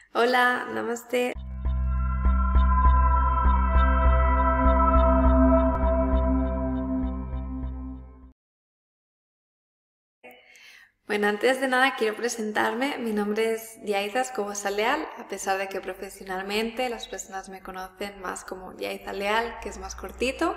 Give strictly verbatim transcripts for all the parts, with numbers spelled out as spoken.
Hola, namaste. Bueno, antes de nada quiero presentarme. Mi nombre es Yaiza Escobosa Leal, a pesar de que profesionalmente las personas me conocen más como Yaiza Leal, que es más cortito.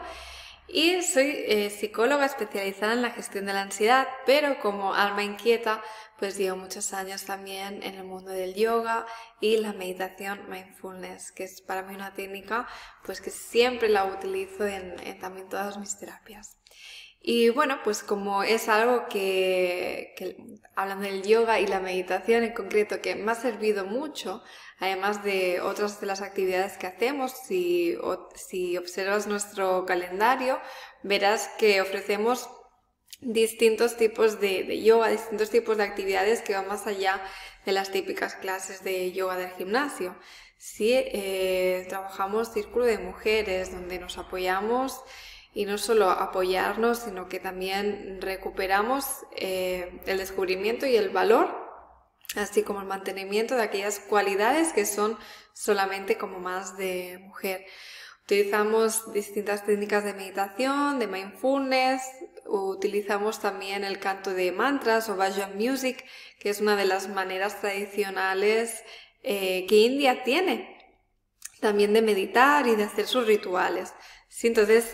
Y soy eh, psicóloga especializada en la gestión de la ansiedad, pero como alma inquieta, pues llevo muchos años también en el mundo del yoga y la meditación mindfulness, que es para mí una técnica pues que siempre la utilizo en, en también todas mis terapias. Y bueno, pues como es algo que, que, hablando del yoga y la meditación en concreto, que me ha servido mucho, además de otras de las actividades que hacemos, si, o, si observas nuestro calendario, verás que ofrecemos distintos tipos de, de yoga, distintos tipos de actividades que van más allá de las típicas clases de yoga del gimnasio. Sí, eh, trabajamos círculo de mujeres, donde nos apoyamos. Y no solo apoyarnos, sino que también recuperamos eh, el descubrimiento y el valor, así como el mantenimiento de aquellas cualidades que son solamente como más de mujer. Utilizamos distintas técnicas de meditación, de mindfulness, utilizamos también el canto de mantras o Bhajan Music, que es una de las maneras tradicionales eh, que India tiene también de meditar y de hacer sus rituales. Sí, entonces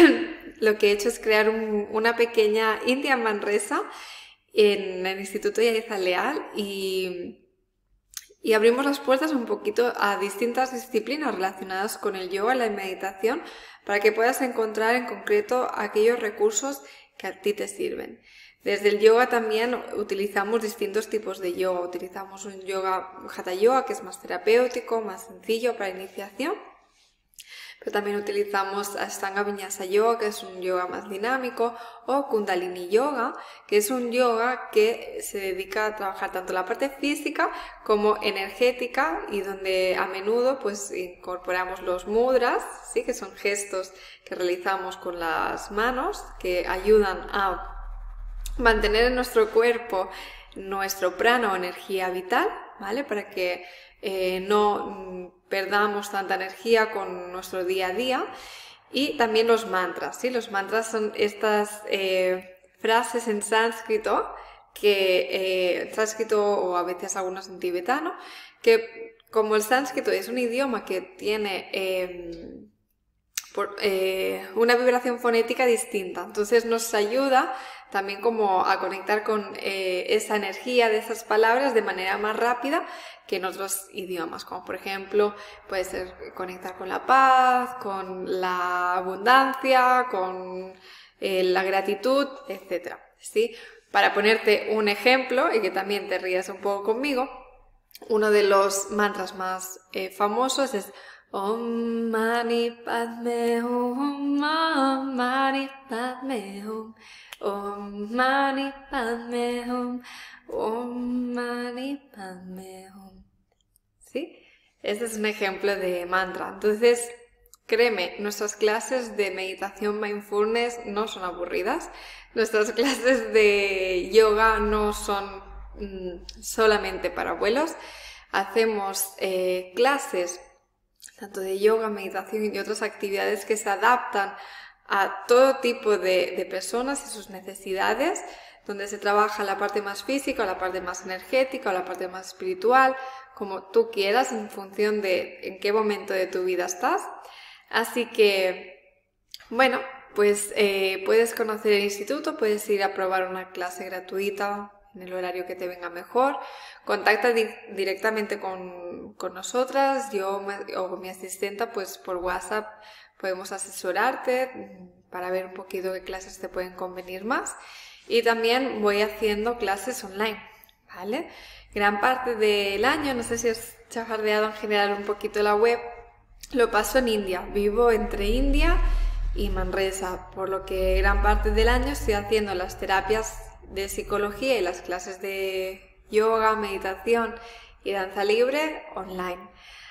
lo que he hecho es crear un, una pequeña India Manresa en el Instituto Yaiza Leal y, y abrimos las puertas un poquito a distintas disciplinas relacionadas con el yoga y la meditación para que puedas encontrar en concreto aquellos recursos que a ti te sirven. Desde el yoga también utilizamos distintos tipos de yoga. Utilizamos un yoga Hatha Yoga, que es más terapéutico, más sencillo para iniciación. Pero también utilizamos Ashtanga Vinyasa Yoga, que es un yoga más dinámico, o Kundalini Yoga, que es un yoga que se dedica a trabajar tanto la parte física como energética y donde a menudo pues incorporamos los mudras, ¿sí? Que son gestos que realizamos con las manos que ayudan a mantener en nuestro cuerpo nuestro prana o energía vital, ¿vale? Para que eh, no perdamos tanta energía con nuestro día a día. Y también los mantras, ¿sí? Los mantras son estas eh, frases en sánscrito, que eh, en sánscrito o a veces algunos en tibetano, que como el sánscrito es un idioma que tiene eh, por, eh, una vibración fonética distinta, entonces nos ayuda también como a conectar con eh, esa energía de esas palabras de manera más rápida que en otros idiomas, como por ejemplo puede ser conectar con la paz, con la abundancia, con eh, la gratitud, etcétera. ¿Sí? Para ponerte un ejemplo y que también te rías un poco conmigo, uno de los mantras más eh, famosos es Om Mani Padme Hum, Om Mani Padme Hum, Om Mani Padme Hum, Om Mani Padme Hum. ¿Sí? Este es un ejemplo de mantra. Entonces, créeme, nuestras clases de meditación mindfulness no son aburridas. Nuestras clases de yoga no son mmm, solamente para abuelos. Hacemos eh, clases tanto de yoga, meditación y otras actividades que se adaptan a todo tipo de, de personas y sus necesidades, donde se trabaja la parte más física, la parte más energética o la parte más espiritual, como tú quieras, en función de en qué momento de tu vida estás. Así que, bueno, pues eh, puedes conocer el instituto, puedes ir a probar una clase gratuita en el horario que te venga mejor. Contacta di directamente con, con nosotras, yo me, o mi asistenta, pues por WhatsApp podemos asesorarte para ver un poquito qué clases te pueden convenir más. Y también voy haciendo clases online, ¿vale? Gran parte del año, no sé si has chafardeado en general un poquito la web, lo paso en India. Vivo entre India y Manresa, por lo que gran parte del año estoy haciendo las terapias de psicología y las clases de yoga, meditación y danza libre online.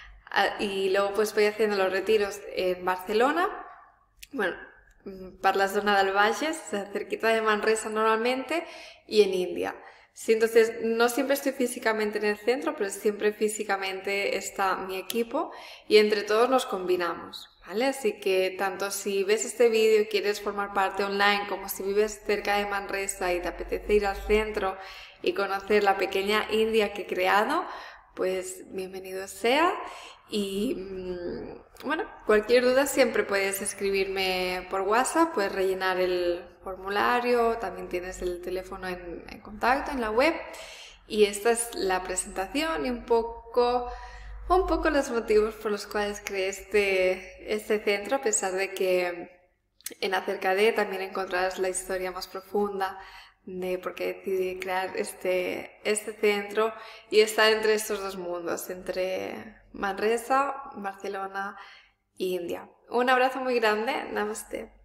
Y luego pues voy haciendo los retiros en Barcelona, bueno, per la zona del Bages, cerquita de Manresa normalmente, y en India. Sí, entonces no siempre estoy físicamente en el centro, pero siempre físicamente está mi equipo y entre todos nos combinamos, ¿vale? Así que tanto si ves este vídeo y quieres formar parte online, como si vives cerca de Manresa y te apetece ir al centro y conocer la pequeña India que he creado, pues bienvenido sea. Y bueno, cualquier duda siempre puedes escribirme por WhatsApp, puedes rellenar el formulario, también tienes el teléfono en, en contacto en la web. Y esta es la presentación y un poco, un poco los motivos por los cuales creé este, este centro, a pesar de que en Acerca de también encontrarás la historia más profunda de por qué decidí crear este, este centro y estar entre estos dos mundos, entre Manresa, Barcelona e India. Un abrazo muy grande, namaste.